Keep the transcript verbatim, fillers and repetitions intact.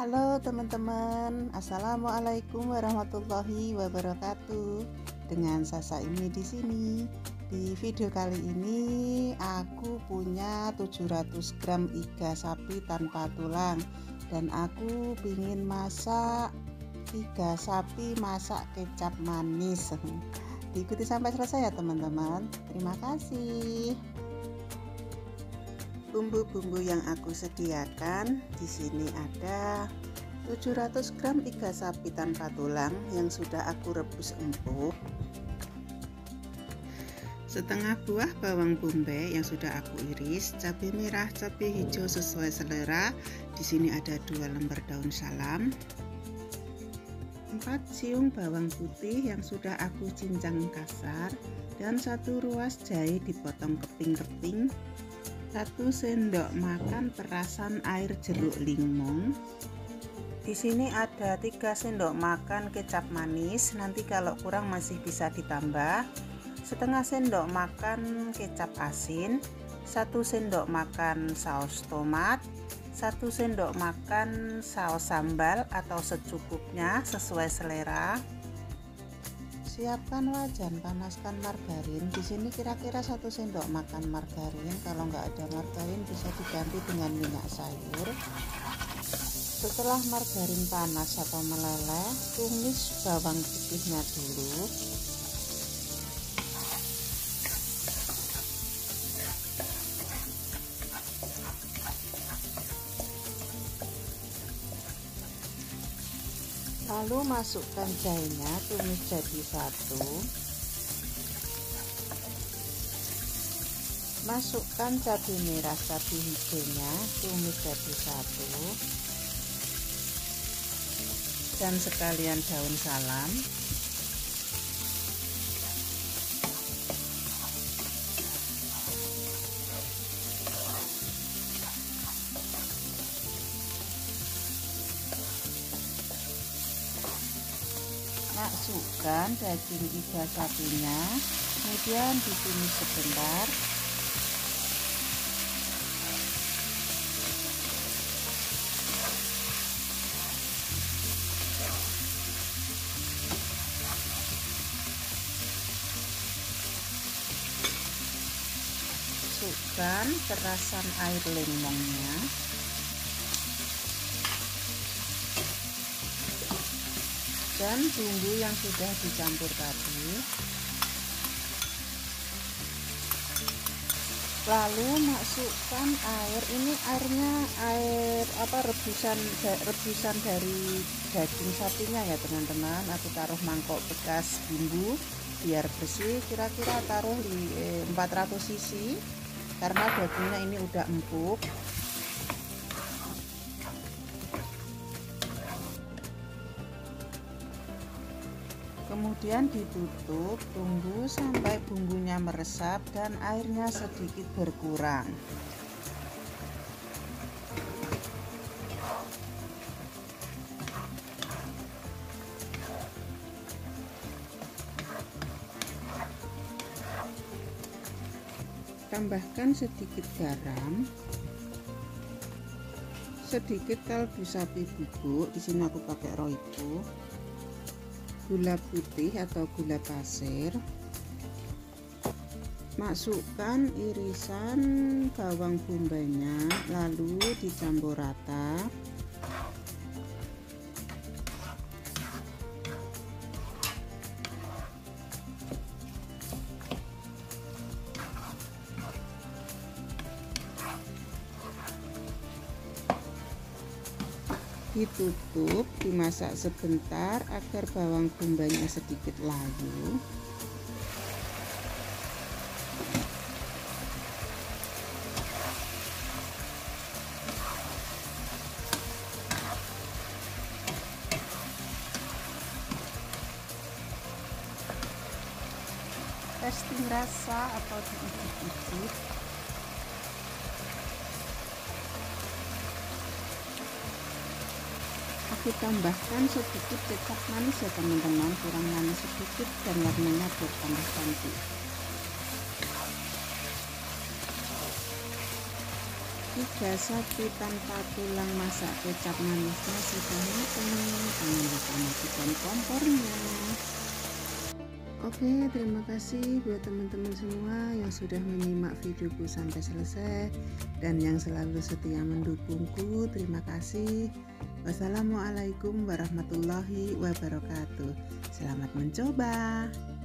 Halo teman-teman, assalamualaikum warahmatullahi wabarakatuh. Dengan Sasa ini di sini. Di video kali ini aku punya tujuh ratus gram iga sapi tanpa tulang dan aku ingin masak iga sapi masak kecap manis. Diikuti sampai selesai ya teman-teman. Terima kasih. Bumbu-bumbu yang aku sediakan di sini ada tujuh ratus gram iga sapi tanpa tulang yang sudah aku rebus empuk, setengah buah bawang bombay yang sudah aku iris, cabai merah, cabai hijau sesuai selera. Di sini ada dua lembar daun salam, empat siung bawang putih yang sudah aku cincang kasar, dan satu ruas jahe dipotong keping-keping. Satu sendok makan perasan air jeruk limau. Di sini ada tiga sendok makan kecap manis, nanti kalau kurang masih bisa ditambah. Setengah sendok makan kecap asin, satu sendok makan saus tomat, satu sendok makan saus sambal atau secukupnya sesuai selera. Siapkan wajan, panaskan margarin. Di sini kira-kira satu sendok makan margarin. Kalau nggak ada margarin bisa diganti dengan minyak sayur. Setelah margarin panas atau meleleh, tumis bawang putihnya dulu. Lalu masukkan jahenya, tumis jadi satu. Masukkan cabai merah, cabai hijaunya, tumis jadi satu. Dan sekalian daun salam. Masukkan daging iga sapinya, kemudian ditumis sebentar. Masukkan perasan air lemongnya. Dan bumbu yang sudah dicampur tadi. Lalu masukkan air, ini airnya air apa rebusan rebusan dari daging sapinya ya teman-teman. Aku taruh mangkok bekas bumbu biar bersih, kira-kira taruh di empat ratus cc karena dagingnya ini udah empuk. Kemudian ditutup, tunggu sampai bumbunya meresap dan airnya sedikit berkurang. Tambahkan sedikit garam, sedikit kaldu sapi bubuk. Di sini aku pakai Royco. Gula putih atau gula pasir, masukkan irisan bawang bombaynya, lalu dicampur rata. Ditutup, dimasak sebentar agar bawang bombaynya sedikit layu. Testing rasa atau diicip-icip. Aku tambahkan sedikit kecap manis ya teman-teman, kurang manis sedikit dan warnanya biar tambah cantik. Tiga sapi tanpa tulang masak kecap manisnya sudah matang. Jangan lupa matikan kompornya. Oke, terima kasih buat teman-teman semua yang sudah menyimak videoku sampai selesai dan yang selalu setia mendukungku. Terima kasih. Wassalamualaikum warahmatullahi wabarakatuh. Selamat mencoba.